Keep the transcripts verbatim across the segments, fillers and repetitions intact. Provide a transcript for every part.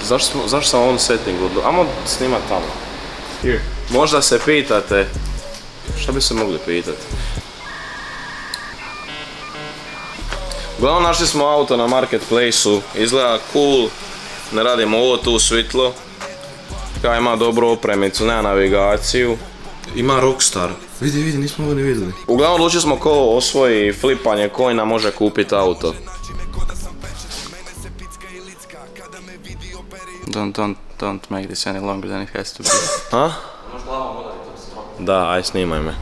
Zašto, zašto sam on setting odlu... Ajmo snimat tamo. Here. Možda se pitate... Šta bi se mogli pitati? Uglavnom našli smo auto na marketplaceu, izgleda cool, ne radimo ovo tu svitlo. Kao ima dobru opremicu, nema navigaciju. Ima Rockstar. Vidi, vidi, nismo ovo ni vidjeli. Uglavnom odlučili smo ko osvoji flipanje coina može kupiti auto. Don't, don't, don't make this any longer than it has to be. Ha? Da, aj snimaj me.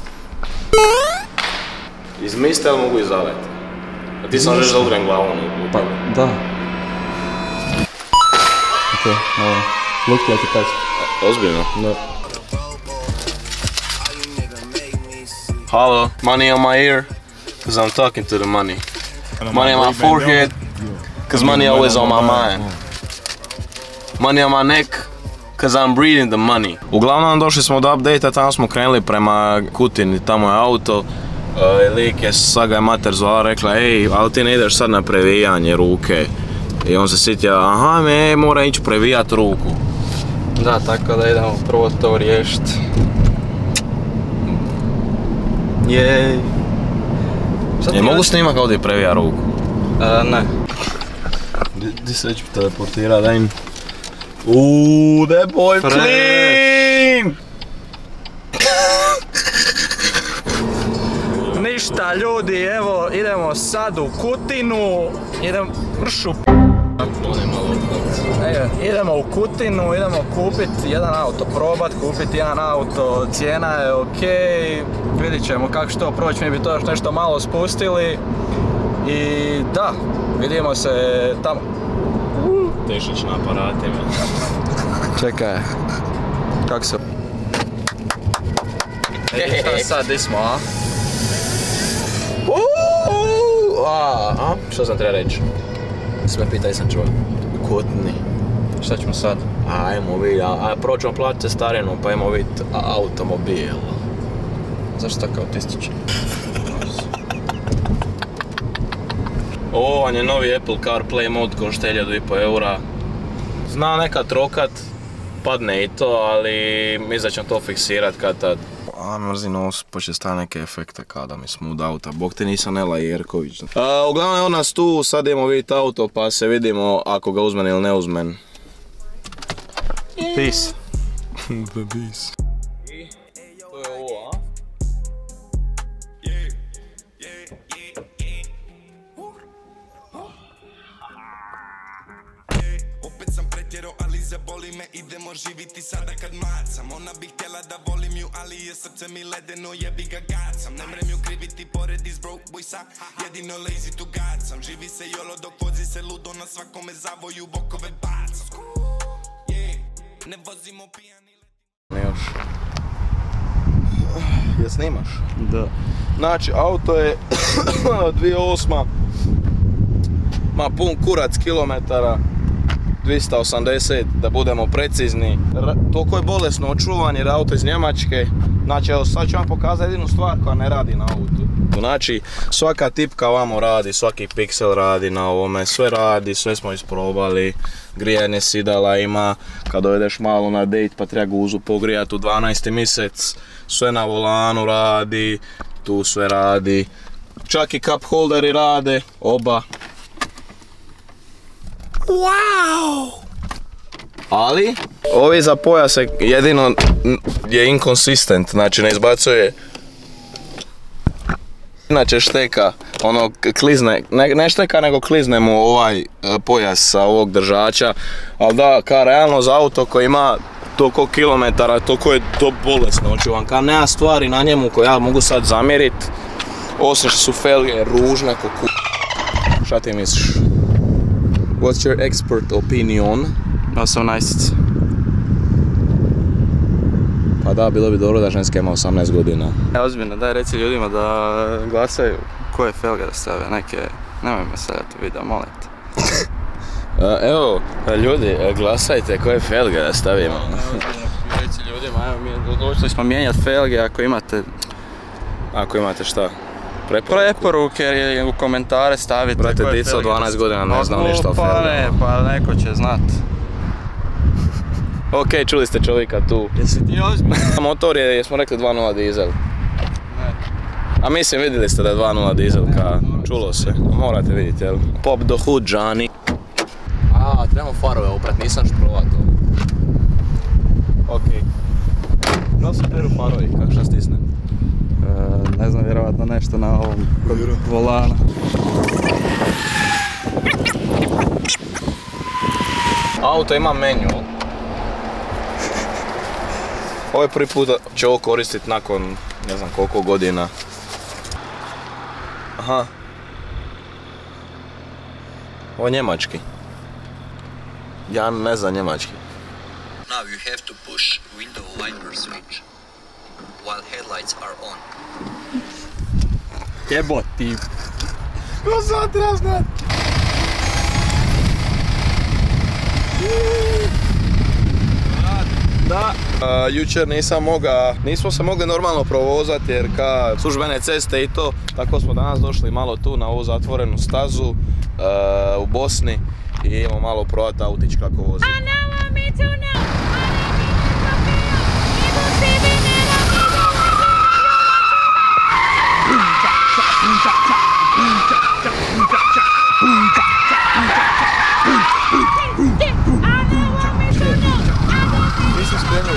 Izmiste ili mogu izaveti? A ti sam reći da udrem glavom u tebe. Da. Ok, ovo. Look like a test. Ozbiljno? Da. Hello, money on my ear, cause I'm talking to the money. Money on my forehead, cause money always on my mind. Money on my neck, cause I'm breathing the money. Uglavnom došli smo do update-a, tamo smo krenuli prema Kutini, tamo je auto. Uh, lik je, Saga je mater zvala, rekla, ej, ali ti ne ideš sad na previjanje ruke. I on se sjetio, aha, me, mora ići previjat ruku. Da, tako da idemo prvo to riješit. Jej. Je mogu snimak ovdje previja ruku? Uh, ne. Di se ću teleportira, daj im. Uuuu, that boy clean! Ništa ljudi, evo idemo sad u Kutinu, idem mršu. E, idemo u Kutinu, idemo kupit jedan auto, probat kupit jedan auto, cijena je okej, vidit ćemo kako će to proći, mi bi to još nešto malo spustili i da, vidimo se tamo. Tešić na aparatima. Čekaj, kako se... E, šta sad, di smo, a? Uuuu, a, a? Što sam treba reći? Sve pitaj sam čuo. Kutni. Šta ćemo sad? Ajmo vidjeti, a prvo ćemo platiti cestarinu pa ajmo vidjeti automobil. Zašto tako autističan? Ovo vam je novi Apple CarPlay mod, košta hiljadu i po eura. Zna nekad trokat, padne i to, ali mislim da ćemo to fiksirat kad tad. A, mrzi nos, počne staviti neke efekte kada mi smooth auta. Bog te nisam Nela Jerković. A, uglavnom je on nas tu, sad idemo vidjeti auto pa se vidimo ako ga uzmen ili ne uzmen. Peace. The peace. I to je ovo, a? Opet sam pretjero, ali zaboli me, idemo živiti sada kad mlad sam. Ona bi htjela da volim ju, ali je srce mi ledeno, jebi ga gad sam. Ne mrem ju kriviti pored iz broke boysa, jedino lazy to god sam. Živi se jolo dok vozi se ludo, na svakome zavoju bokove bacam. Ne vozimo pijani. Ne još. Jel snimaš? Da. Znači, auto je dvije tisuće osma. Ma pun kurac kilometara. dvjesto osamdeset, da budemo precizni. Toliko je bolesno očuvan jer auto iz Njemačke. Znači, evo sad ću vam pokazati jedinu stvar koja ne radi na autu. Znači, svaka tipka vamo radi, svaki piksel radi na ovome, sve radi, sve smo isprobali. Grijanje sidala ima, kad dovedeš malo na date pa treba guzu pogrijati u dvanaesti mjesec. Sve na volanu radi, tu sve radi. Čak i cup holderi rade, oba. Wow! Ali, ovi za pojase jedino je inconsistent, znači ne izbacuje. Inače šteka, ono klizne, ne, ne šteka nego klizne mu ovaj pojas sa ovog držača. Ali da, ka realno za auto koji ima toliko kilometara, toliko je to bolesno očuvan. Ka nema stvari na njemu koje ja mogu sad zamjerit, osim što su felge ružne ko ku... Šta ti misliš? What's your expert opinion? osamnaest. Pa da, bilo bi dobro da ženska ima osamnaest godina. E, ozbiljno, daj reci ljudima da glasaju koje felge da stave, neke, nemoj me stavljati u video, molim te. Evo, ljudi, glasajte koje felge da stavimo. Reci ljudima, evo mi odlučili smo mijenjati felge ako imate... Ako imate šta? Preporuku? Preporuke ili u komentare stavite. Brate, dica od dvanaest godina ne znam ništa o felgama. Pa ne, pa neko će znat. Ok, čuli ste čovjeka tu. Jesi ti ozbiljno? Motor je, jesmo rekli dva nula dizel. Ne. A mislim vidjeli ste da je dva nula dizel, ka čulo se. Morate vidjeti, jel? Pop the hood, Johnny. A, trebamo farove oprat, nisam šprova to. Ok. Da li se peru parovi, kako šta stisne? E, ne znam, vjerovatno nešto na ovom kod volana. Auto ima menju. Ovo je prvi put da će ovo koristiti nakon ne znam koliko godina. Aha. Ovo je njemački. Ja ne znam njemački. Now you have to push window wiper switch while headlights are on. Jebot ti. Ko sad treba znat? Da. Uh, jučer nisam moga, nismo se mogli normalno provozati jer ka službene ceste i to, tako smo danas došli malo tu na ovu zatvorenu stazu uh, u Bosni i imamo malo probati autić kako vozi. Nisi skrenuo.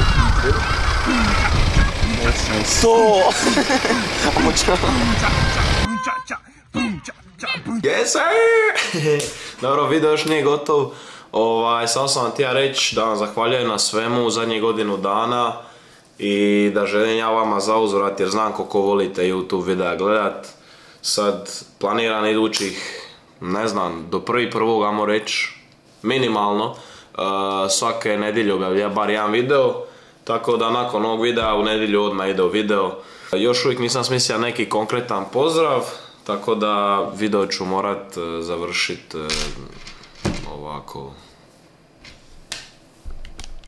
To! Yes sir! Dobro, video još nije gotov. Ovaj, samo sam vam htio reći da vam zahvaljujem na svemu u zadnjih godinu dana i da želim ja vama zauzvrat jer znam koliko volite YouTube videa gledat. Sad planiram idućih, ne znam, do prvi prvog, ajmo reći, minimalno. Uh, svake nedjelje objavlja bar jedan video, tako da nakon ovog videa u nedjelju odmah ide u video. Još uvijek nisam smislio neki konkretan pozdrav, tako da video ću morat uh, završiti uh, ovako.